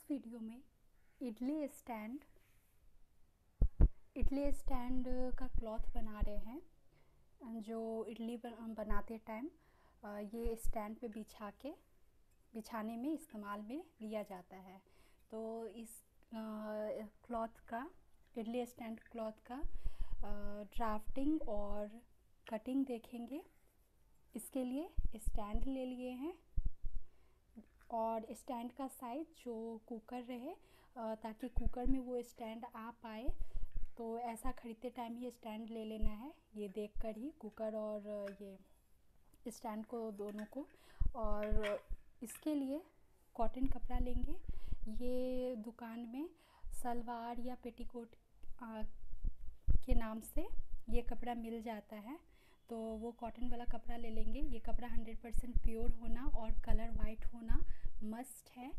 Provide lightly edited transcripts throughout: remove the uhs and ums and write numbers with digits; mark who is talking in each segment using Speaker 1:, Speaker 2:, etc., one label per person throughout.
Speaker 1: Video में idli stand का cloth बना रहे हैं। जो इडली बनाते टाइम ये स्टैंड पे बिछाने में इस्तेमाल में लिया जाता है। तो इस क्लॉथ का इडली स्टैंड क्लॉथ का ड्राफ्टिंग और कटिंग देखेंगे। इसके लिए स्टैंड ले लिए हैं और स्टैंड का साइज़ जो कुकर रहे ताकि कुकर में वो स्टैंड आ पाए, तो ऐसा ख़रीदते टाइम ये स्टैंड ले लेना है। ये देखकर ही कुकर और ये स्टैंड को दोनों को। और इसके लिए कॉटन कपड़ा लेंगे। ये दुकान में सलवार या पेटीकोट के नाम से ये कपड़ा मिल जाता है, तो वो कॉटन वाला कपड़ा ले लेंगे। ये कपड़ा 100% प्योर होना और कलर वाइट होना मस्ट है।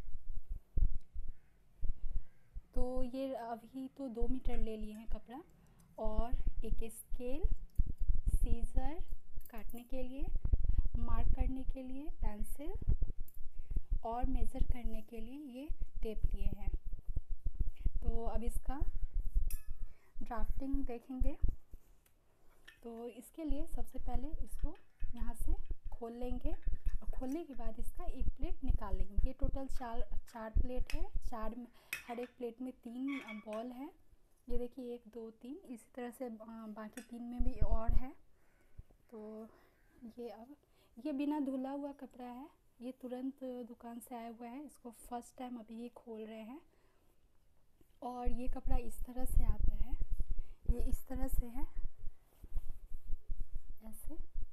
Speaker 1: तो ये अभी तो 2 मीटर ले लिए हैं कपड़ा, और एक स्केल, सीज़र काटने के लिए, मार्क करने के लिए पेंसिल और मेज़र करने के लिए ये टेप लिए हैं। तो अब इसका ड्राफ्टिंग देखेंगे। तो इसके लिए सबसे पहले इसको यहाँ से खोल लेंगे और खोलने के बाद इसका एक प्लेट निकाल लेंगे। ये टोटल चार प्लेट है। हर एक प्लेट में 3 बॉल है। ये देखिए 1 2 3, इसी तरह से बाकी 3 में भी और है। तो ये बिना धुला हुआ कपड़ा है। ये तुरंत दुकान से आया हुआ है। इसको फर्स्ट टाइम अभी ये खोल रहे हैं। और ये कपड़ा इस तरह से आता है। ये इस तरह से है, ऐसे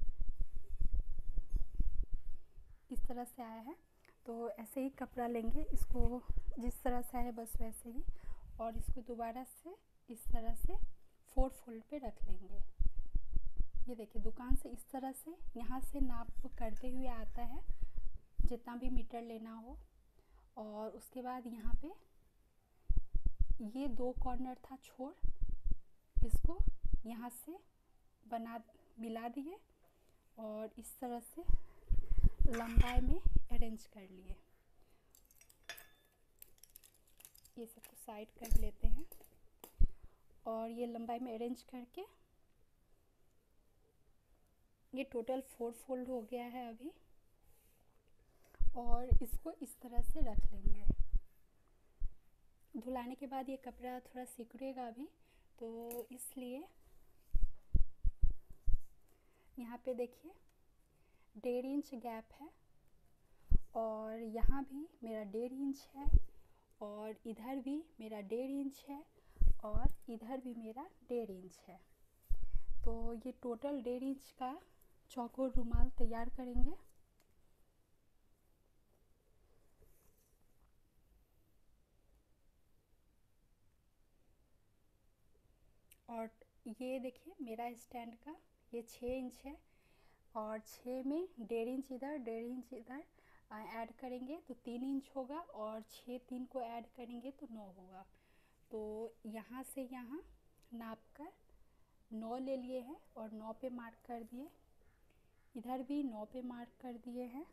Speaker 1: इस तरह से आया है। तो ऐसे ही कपड़ा लेंगे, इसको जिस तरह से आया बस वैसे ही, और इसको दोबारा से इस तरह से 4 फोल्ड पे रख लेंगे। ये देखिए दुकान से इस तरह से यहाँ से नाप करते हुए आता है, जितना भी मीटर लेना हो। और उसके बाद यहाँ पे ये 2 कॉर्नर था छोर, इसको यहाँ से मिला दिए और इस तरह से लंबाई में अरेंज कर लिए। ये सबको साइड कर लेते हैं और ये लंबाई में अरेंज करके ये टोटल 4 फोल्ड हो गया है अभी। और इसको इस तरह से रख लेंगे। धुलाने के बाद ये कपड़ा थोड़ा सिकुड़ेगा अभी, तो इसलिए यहाँ पे देखिए 1.5 इंच गैप है, और यहाँ भी मेरा 1.5 इंच है, और इधर भी मेरा 1.5 इंच है, और इधर भी मेरा 1.5 इंच है। तो ये टोटल 1.5 इंच का चौकोर रुमाल तैयार करेंगे। और ये देखिए मेरा स्टैंड का ये 6 इंच है, और 6 में 1.5 इंच इधर 1.5 इंच इधर ऐड करेंगे तो 3 इंच होगा, और 6 3 को ऐड करेंगे तो 9 होगा। तो यहाँ से यहाँ नाप कर 9 ले लिए हैं और 9 पे मार्क कर दिए। इधर भी 9 पे मार्क कर दिए हैं,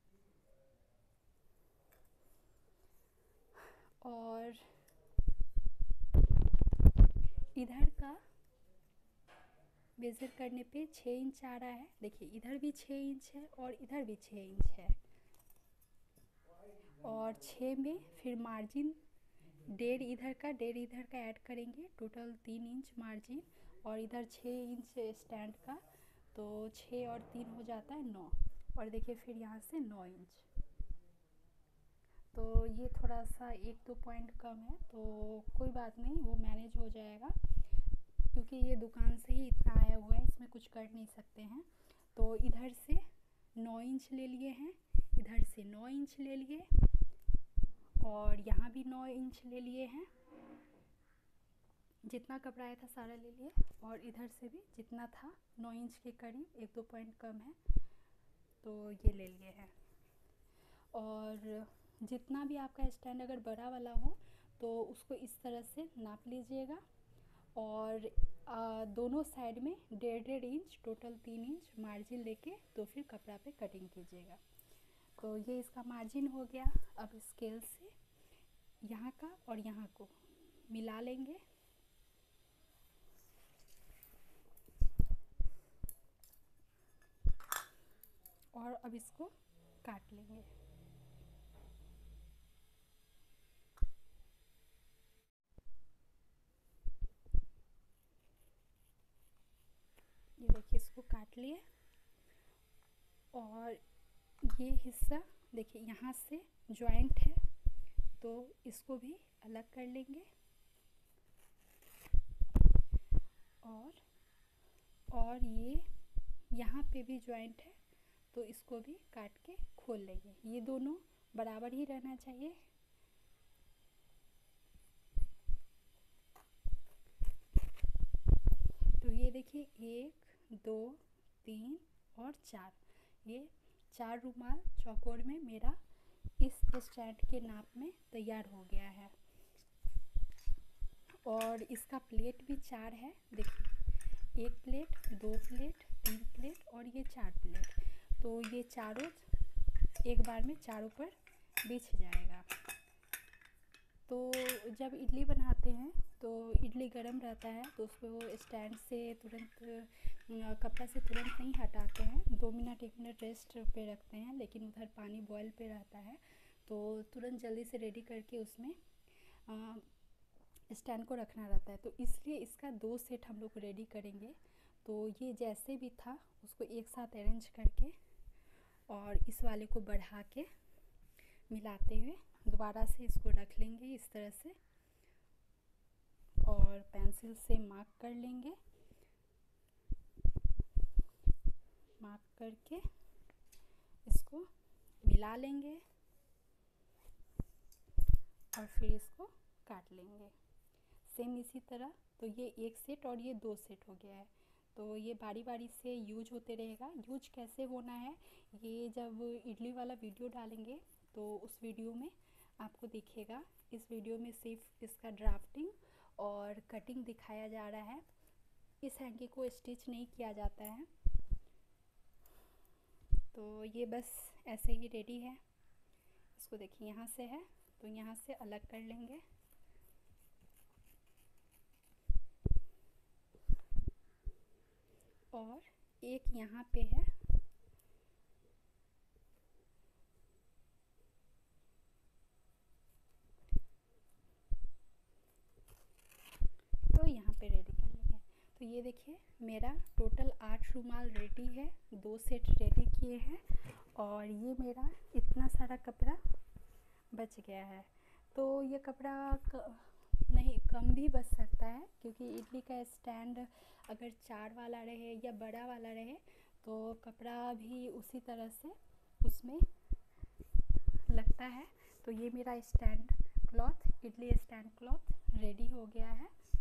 Speaker 1: और इधर का मेज़र करने पे 6 इंच आ रहा है। देखिए इधर भी 6 इंच है और इधर भी 6 इंच है, और 6 में फिर मार्जिन 1.5 इधर का ऐड करेंगे, टोटल 3 इंच मार्जिन, और इधर 6 इंच स्टैंड का, तो 6 और 3 हो जाता है 9। और देखिए फिर यहाँ से 9 इंच। तो ये थोड़ा सा 1-2 पॉइंट कम है, तो कोई बात नहीं, वो मैनेज हो जाएगा, क्योंकि ये दुकान से ही इतना आया हुआ है, इसमें कुछ कर नहीं सकते हैं। तो इधर से 9 इंच ले लिए हैं, इधर से 9 इंच ले लिए, और यहाँ भी 9 इंच ले लिए हैं। जितना कपड़ा आया था सारा ले लिए, और इधर से भी जितना था 9 इंच के करीब, 1-2 पॉइंट कम है, तो ये ले लिए हैं। और जितना भी आपका स्टैंड अगर बड़ा वाला हो तो उसको इस तरह से नाप लीजिएगा, और दोनों साइड में 1.5 इंच, टोटल 3 इंच मार्जिन लेके तो फिर कपड़ा पे कटिंग कीजिएगा। तो ये इसका मार्जिन हो गया। अब स्केल से यहाँ का और यहाँ को मिला लेंगे। और अब इसको काट लेंगे। ये देखिए इसको काट लिए। और ये हिस्सा देखिए यहाँ से जॉइंट है, तो इसको भी अलग कर लेंगे। और ये यहाँ पे भी जॉइंट है, तो इसको भी काट के खोल लेंगे। ये दोनों बराबर ही रहना चाहिए। तो ये देखिए 1 2 3 और 4, ये 4 रुमाल चौकोर में मेरा इस स्टैंड के नाप में तैयार हो गया है। और इसका प्लेट भी 4 है। देखिए 1 प्लेट, 2 प्लेट, 3 प्लेट और ये 4 प्लेट। तो ये चारों एक बार में चारों पर बिछ जाएगा। तो जब इडली बनाते हैं तो इडली गर्म रहता है, तो उसको स्टैंड से तुरंत कपड़ा से तुरंत नहीं हटाते हैं। 2 मिनट 1 मिनट रेस्ट पे रखते हैं, लेकिन उधर पानी बॉयल पे रहता है, तो तुरंत जल्दी से रेडी करके उसमें स्टैंड को रखना रहता है। तो इसलिए इसका 2 सेट हम लोग रेडी करेंगे। तो ये जैसे भी था उसको एक साथ अरेंज करके और इस वाले को बढ़ा के मिलाते हुए दोबारा से इसको रख लेंगे इस तरह से। और पेंसिल से मार्क कर लेंगे। मार्क करके इसको मिला लेंगे और फिर इसको काट लेंगे सेम इसी तरह। तो ये 1 सेट और ये 2 सेट हो गया है। तो ये बारी बारी से यूज होते रहेगा। यूज कैसे होना है ये जब इडली वाला वीडियो डालेंगे तो उस वीडियो में आपको दिखेगा। इस वीडियो में सिर्फ इसका ड्राफ्टिंग और कटिंग दिखाया जा रहा है। इस हैंकी को स्टिच नहीं किया जाता है। तो ये बस ऐसे ही रेडी है। इसको देखिए यहाँ से है तो यहाँ से अलग कर लेंगे। और एक यहाँ पे है, तो यहाँ पे रेडी कर लेंगे। तो ये देखिए मेरा टोटल 8 रुमाल रेडी है, 2 सेट रेडी किए हैं और ये मेरा इतना सारा कपड़ा बच गया है। तो ये कपड़ा नहीं कम भी बच सकता है, क्योंकि इडली का स्टैंड अगर 4 वाला रहे या बड़ा वाला रहे तो कपड़ा भी उसी तरह से उसमें लगता है। तो ये मेरा stand cloth, idli stand cloth ready हो गया है।